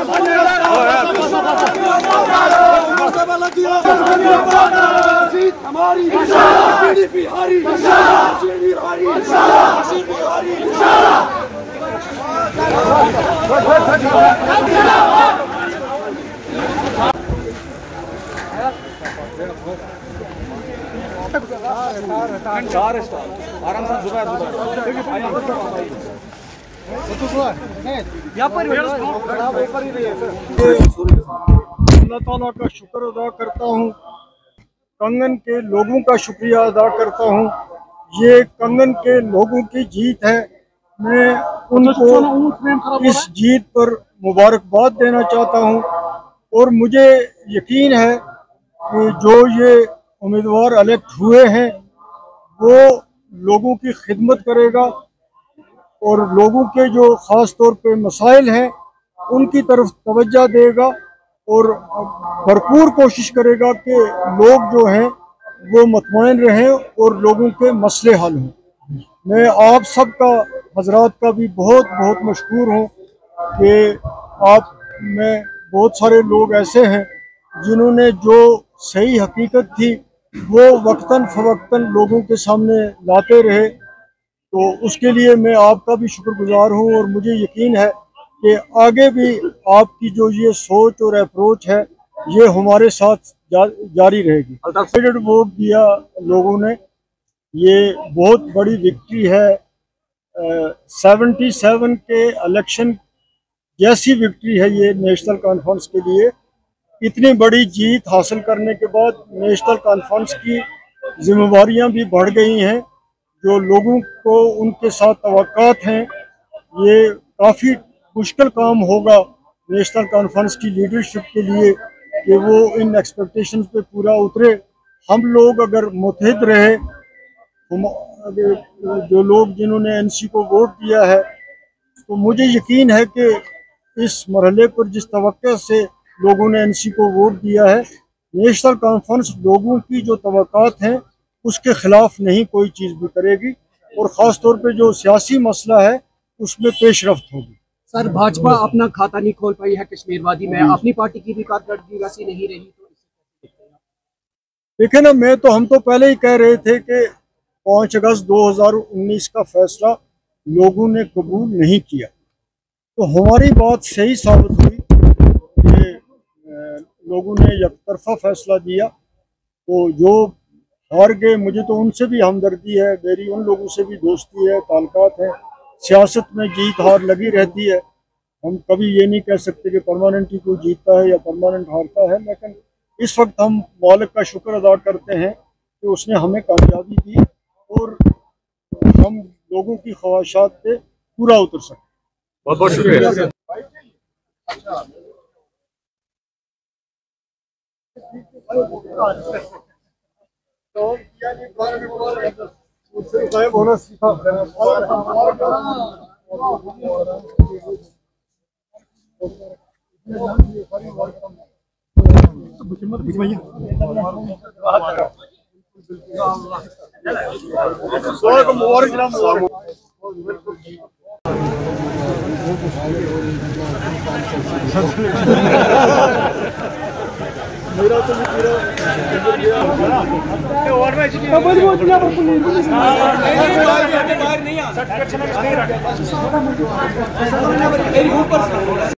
हमारी आराम से जुबान अल्लाह ताला का शुक्र अदा करता हूँ, कंगन के लोगों का शुक्रिया अदा करता हूँ। ये कंगन के लोगों की जीत है। मैं उनको इस जीत पर मुबारकबाद देना चाहता हूँ और मुझे यकीन है कि जो ये उम्मीदवार इलेक्ट हुए हैं वो लोगों की खिदमत करेगा और लोगों के जो ख़ास तौर पे मसाइल हैं उनकी तरफ तवज्जो देगा और भरपूर कोशिश करेगा कि लोग जो हैं वो मुतमईन रहें और लोगों के मसले हल हों। मैं आप सब का हजरात का भी बहुत बहुत मशकूर हूँ कि आप में बहुत सारे लोग ऐसे हैं जिन्होंने जो सही हकीकत थी वो वक्तन फ़वक्तन लोगों के सामने लाते रहे, तो उसके लिए मैं आपका भी शुक्रगुजार हूँ और मुझे यकीन है कि आगे भी आपकी जो ये सोच और अप्रोच है ये हमारे साथ जारी रहेगी। वोट दिया लोगों ने, ये बहुत बड़ी विक्ट्री है। 77 के इलेक्शन जैसी विक्ट्री है ये नेशनल कॉन्फ्रेंस के लिए। इतनी बड़ी जीत हासिल करने के बाद नेशनल कॉन्फ्रेंस की जिम्मेवारियां भी बढ़ गई हैं। जो लोगों को उनके साथ तवक्कात हैं, ये काफ़ी मुश्किल काम होगा नेशनल कॉन्फ्रेंस की लीडरशिप के लिए कि वो इन एक्सपेक्टेशंस पे पूरा उतरे। हम लोग अगर मुत्तहिद रहे, जो लोग जिन्होंने एनसी को वोट दिया है, तो मुझे यकीन है कि इस मरहले पर जिस तवक्को से लोगों ने एनसी को वोट दिया है, नेशनल कॉन्फ्रेंस लोगों की जो तवक्कात हैं उसके खिलाफ नहीं कोई चीज़ भी करेगी और ख़ास तौर पे जो सियासी मसला है उसमें पेशरफ्त होगी। सर, भाजपा अपना खाता नहीं खोल पाई है कश्मीर वादी में, अपनी पार्टी की भी कारकर्दगी वैसी नहीं रही, तो देखे ना, हम तो पहले ही कह रहे थे कि 5 अगस्त 2019 का फैसला लोगों ने कबूल नहीं किया, तो हमारी बात सही साबित हुई कि लोगों ने एकतरफा फैसला दिया। तो जो हार गए, मुझे तो उनसे भी हमदर्दी है, मेरी उन लोगों से भी दोस्ती है, ताल्लुकात है। सियासत में जीत हार लगी रहती है, हम कभी ये नहीं कह सकते कि परमानेंटली कोई जीतता है या परमानेंट हारता है, लेकिन इस वक्त हम मालिक का शुक्र अदा करते हैं कि उसने हमें कामयाबी दी और हम लोगों की ख्वाहिशात पे पूरा उतर सकें। बहुत बहुत शुक्रिया। होना सीखा। मेरा तो नहीं